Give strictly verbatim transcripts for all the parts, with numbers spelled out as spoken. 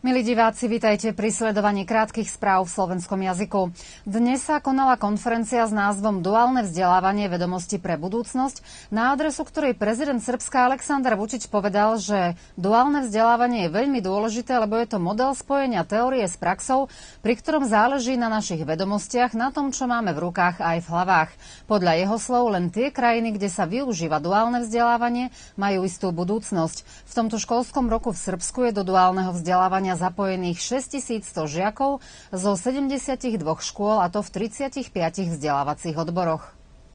Milí diváci, vitajte pri sledovaní krátkych správ v slovenskom jazyku. Dnes sa konala konferencia s názvom Duálne vzdelávanie vedomosti pre budúcnosť, na adresu ktorej prezident Srbska Aleksandar Vučić povedal, že duálne vzdelávanie je veľmi dôležité, lebo je to model spojenia teórie s praxou, pri ktorom záleží na našich vedomostiach, na tom, čo máme v rukách aj v hlavách. Podľa jeho slov len tie krajiny, kde sa využíva duálne vzdelávanie, majú istú budúcnosť. V tomto školskom roku v Srbsku je do duálneho vzdelávania zapojených šesťtisícsto žiakov zo sedemdesiatdva škôl, a to v tridsiatich piatich vzdelávacích odboroch.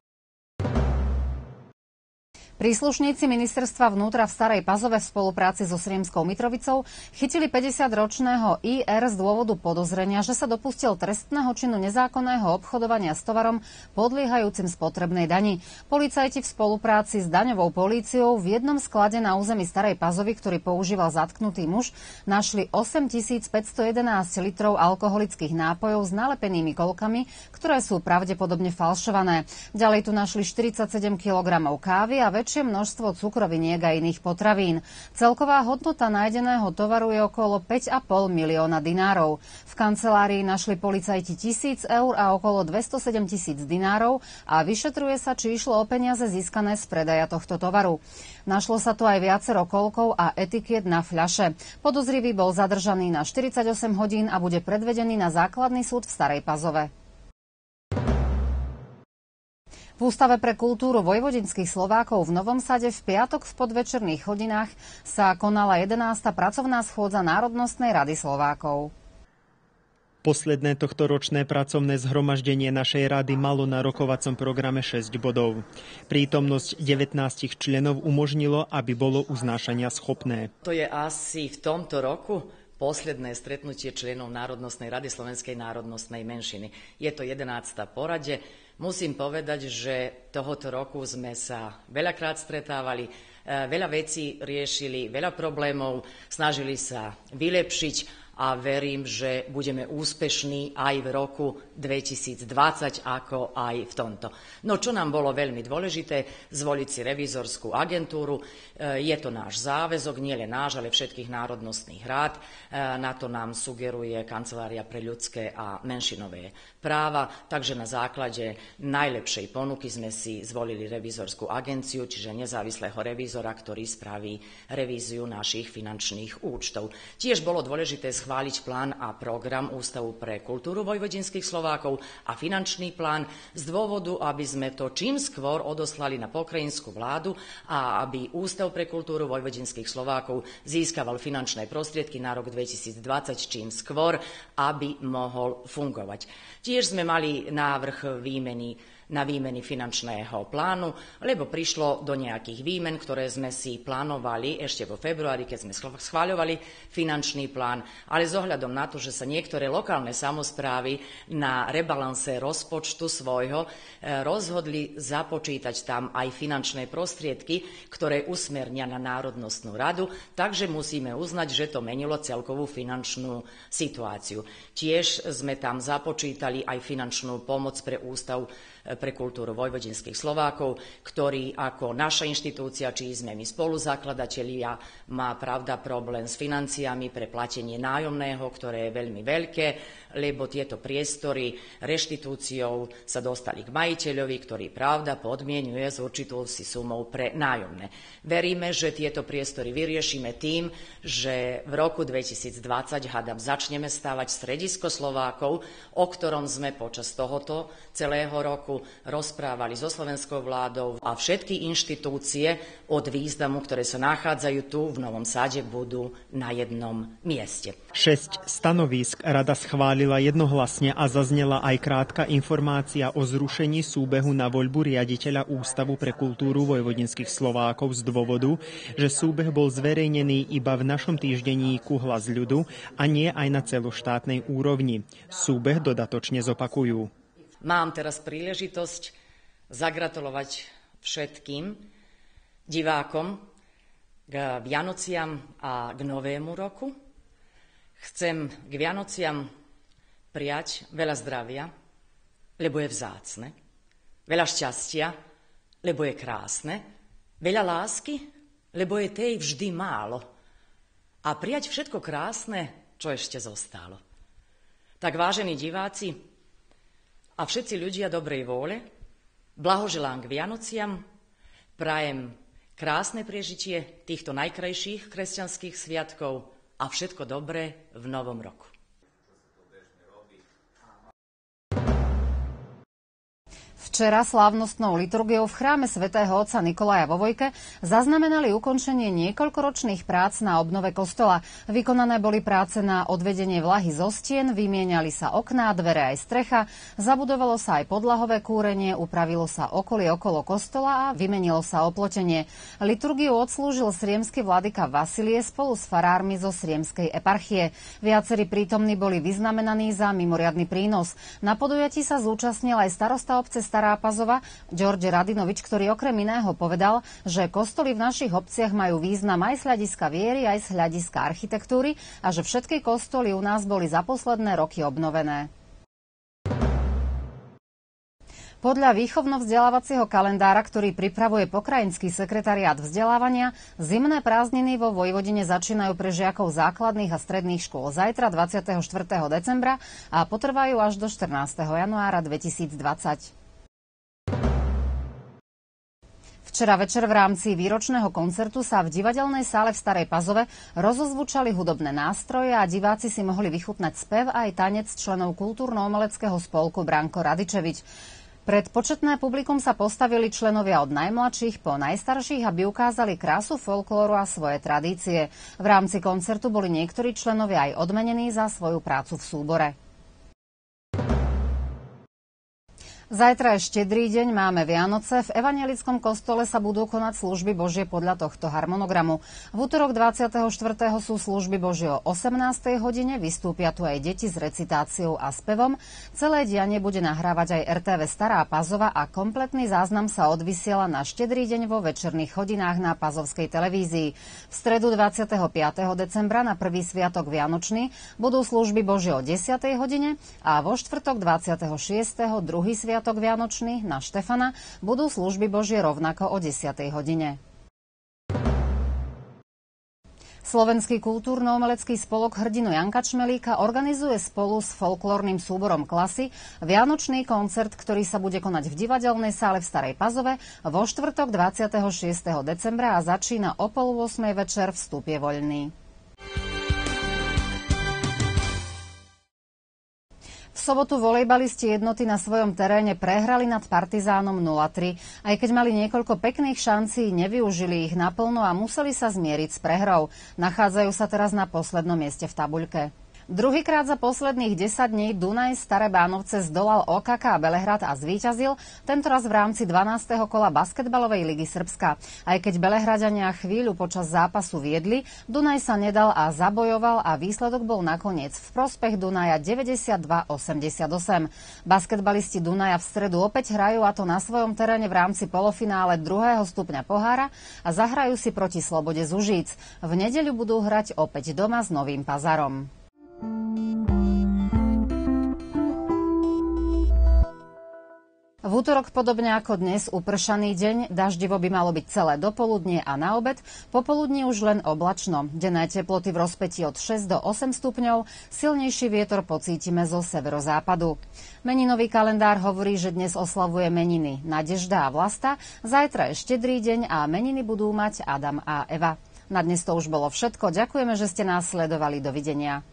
Príslušníci ministerstva vnútra v Starej Pazove v spolupráci so Sriemskou Mitrovicou chytili päťdesiatročného í er z dôvodu podozrenia, že sa dopustil trestného činu nezákonného obchodovania s tovarom podliehajúcim spotrebnej dani. Policajti v spolupráci s daňovou políciou v jednom sklade na území Starej Pazovy, ktorý používal zatknutý muž, našli osemtisícpäťstojedenásť litrov alkoholických nápojov s nalepenými kolkami, ktoré sú pravdepodobne falšované. Ďalej tu našli štyridsaťsedem kilogramov kávy a väčšie množstvo cukroviniek a iných potravín. Celková hodnota nájdeného tovaru je okolo päť a pol milióna dinárov. V kancelárii našli policajti tisíc eur a okolo dvestosedem tisíc dinárov a vyšetruje sa, či išlo o peniaze získané z predaja tohto tovaru. Našlo sa tu aj viacero kolkov a etikiet na fľaše. Podozrivý bol zadržaný na štyridsaťosem hodín a bude predvedený na základný súd v Starej Pazove. V Ústave pre kultúru vojvodinských Slovákov v Novom Sade v piatok v podvečerných hodinách sa konala jedenásta pracovná schôdza Národnostnej rady Slovákov. Posledné tohtoročné pracovné zhromaždenie našej rady malo na rokovacom programe šesť bodov. Prítomnosť devätnásť členov umožnilo, aby bolo uznášania schopné. To je asi v tomto roku posledné stretnutie členov Národnostnej rady Slovenskej národnostnej menšiny. Je to jedenásta porade. Musím povedať, že tohoto roku sme sa veľakrát stretávali, veľa vecí riešili, veľa problémov, snažili sa vylepšiť a verím, že budeme úspešní aj v roku dvetisícdvadsať, ako aj v tomto. No čo nám bolo veľmi dôležité, zvoliť si revizorskú agentúru. Je to náš záväzok, nie len náš, ale všetkých národnostných rád. Na to nám sugeruje Kancelária pre ľudské a menšinové práva, takže na základe najlepšej ponuky sme si zvolili revizorskú agenciu, čiže nezávislého revízora, ktorý spraví revíziu našich finančných účtov. Tiež bolo dôležité schváliť plán a program Ústavu pre kultúru vojvodinských Slovákov a finančný plán z dôvodu, aby sme to čím skôr odoslali na pokrajinskú vládu a aby Ústav pre kultúru vojvodinských Slovákov získaval finančné prostriedky na rok dvetisícdvadsať čím skôr, aby mohol fungovať. Tiež sme mali návrh výmeny na výmeny finančného plánu, lebo prišlo do nejakých výmen, ktoré sme si plánovali ešte vo februári, keď sme schváľovali finančný plán, ale s ohľadom na to, že sa niektoré lokálne samosprávy na rebalanse rozpočtu svojho rozhodli započítať tam aj finančné prostriedky, ktoré usmernia na Národnostnú radu, takže musíme uznať, že to menilo celkovú finančnú situáciu. Tiež sme tam započítali aj finančnú pomoc pre Ústav pre kultúru vojvodinských Slovákov, ktorý ako naša inštitúcia, či sme my spoluzakladatelia, má pravda problém s financiami pre platenie nájomného, ktoré je veľmi veľké, lebo tieto priestory reštitúciou sa dostali k majiteľovi, ktorý pravda podmienuje s určitou si sumou pre nájomné. Veríme, že tieto priestory vyriešime tým, že v roku dvetisícdvadsať hádam začneme stavať stredisko Slovákov, o ktorom sme počas tohoto celého roku rozprávali so slovenskou vládou a všetky inštitúcie od významu, ktoré sa nachádzajú tu v Novom Sade, budú na jednom mieste. Šesť stanovísk rada schválila jednohlasne a zaznela aj krátka informácia o zrušení súbehu na voľbu riaditeľa Ústavu pre kultúru vojvodinských Slovákov z dôvodu, že súbeh bol zverejnený iba v našom týždenníku Hlas ľudu a nie aj na celoštátnej úrovni. Súbeh dodatočne zopakujú. Mám teraz príležitosť zagratulovať všetkým divákom k Vianociam a k Novému roku. Chcem k Vianociam prijať veľa zdravia, lebo je vzácne, veľa šťastia, lebo je krásne, veľa lásky, lebo je tej vždy málo. A prijať všetko krásne, čo ešte zostalo. Tak vážení diváci a všetci ľudia dobrej vôle, blahoželám k Vianociam, prajem krásne prežitie týchto najkrajších kresťanských sviatkov a všetko dobré v novom roku. Včera slávnostnou liturgiou v chráme svätého otca Nikolaja vo Vojke zaznamenali ukončenie niekoľkoročných prác na obnove kostola. Vykonané boli práce na odvedenie vlahy zo stien, vymieniali sa okná, dvere aj strecha, zabudovalo sa aj podlahové kúrenie, upravilo sa okolie okolo kostola a vymenilo sa oplotenie. Liturgiu odslúžil sriemsky vladyka Vasilie spolu s farármi zo sriemskej eparchie. Viacerí prítomní boli vyznamenaní za mimoriadny prínos. Na podujatí sa zúčastnil aj starosta obce Stará Pazova, George Radinovič, ktorý okrem iného povedal, že kostoly v našich obciach majú význam aj z hľadiska viery, aj z hľadiska architektúry a že všetky kostoly u nás boli za posledné roky obnovené. Podľa výchovno-vzdelávacieho kalendára, ktorý pripravuje pokrajinský sekretariát vzdelávania, zimné prázdniny vo Vojvodine začínajú pre žiakov základných a stredných škôl zajtra dvadsiateho štvrtého decembra a potrvajú až do štrnásteho januára dvetisícdvadsať. Včera večer v rámci výročného koncertu sa v divadelnej sále v Starej Pazove rozozvučali hudobné nástroje a diváci si mohli vychutnať spev aj tanec členov kultúrno-umeleckého spolku Branko Radičevič. Pred početné publikum sa postavili členovia od najmladších po najstarších, aby ukázali krásu folklóru a svoje tradície. V rámci koncertu boli niektorí členovia aj odmenení za svoju prácu v súbore. Zajtra je Štedrý deň, máme Vianoce. V evanjelickom kostole sa budú konať služby Božie podľa tohto harmonogramu. V útorok dvadsiateho štvrtého sú služby Božie o osemnástej hodine, vystúpia tu aj deti s recitáciou a spevom. Celé dianie bude nahrávať aj er té vé Stará Pazova a kompletný záznam sa odvysiela na Štedrý deň vo večerných hodinách na Pazovskej televízii. V stredu dvadsiateho piateho decembra na prvý sviatok Vianočný budú služby Božie o desiatej hodine a vo štvrtok dvadsiateho šiesteho druhý sviatok Vianočný na Štefana budú služby Božie rovnako o desiatej hodine. Slovenský kultúrno-umelecký spolok hrdinu Janka Čmelíka organizuje spolu s folklórnym súborom Klasy vianočný koncert, ktorý sa bude konať v divadelnej sále v Starej Pazove vo štvrtok dvadsiateho šiesteho decembra a začína o pol ôsmej večer, vstup je voľný. V sobotu volejbalisti jednoty na svojom teréne prehrali nad Partizánom nula tri. Aj keď mali niekoľko pekných šancí, nevyužili ich naplno a museli sa zmieriť s prehrou. Nachádzajú sa teraz na poslednom mieste v tabuľke. Druhýkrát za posledných desať dní Dunaj Staré Bánovce zdolal ó ká ká Belehrad a zvíťazil, tentoraz v rámci dvanásteho kola basketbalovej ligy Srbska. Aj keď Belehradania chvíľu počas zápasu viedli, Dunaj sa nedal a zabojoval a výsledok bol nakoniec v prospech Dunaja deväťdesiatdva osemdesiatosem. Basketbalisti Dunaja v stredu opäť hrajú, a to na svojom teréne v rámci polofinále druhého stupňa pohára a zahrajú si proti Slobode z Užíc. V nedeľu budú hrať opäť doma s Novým Pazarom. V útorok podobne ako dnes upršaný deň, daždivo by malo byť celé dopoludnie a na obed, popoludní už len oblačno. Denné teploty v rozpätí od šesť do osem stupňov, silnejší vietor pocítime zo severozápadu. Meninový kalendár hovorí, že dnes oslavuje meniny Nadežda a Vlasta, zajtra je Štedrý deň a meniny budú mať Adam a Eva. Na dnes to už bolo všetko, ďakujeme, že ste nás sledovali, dovidenia.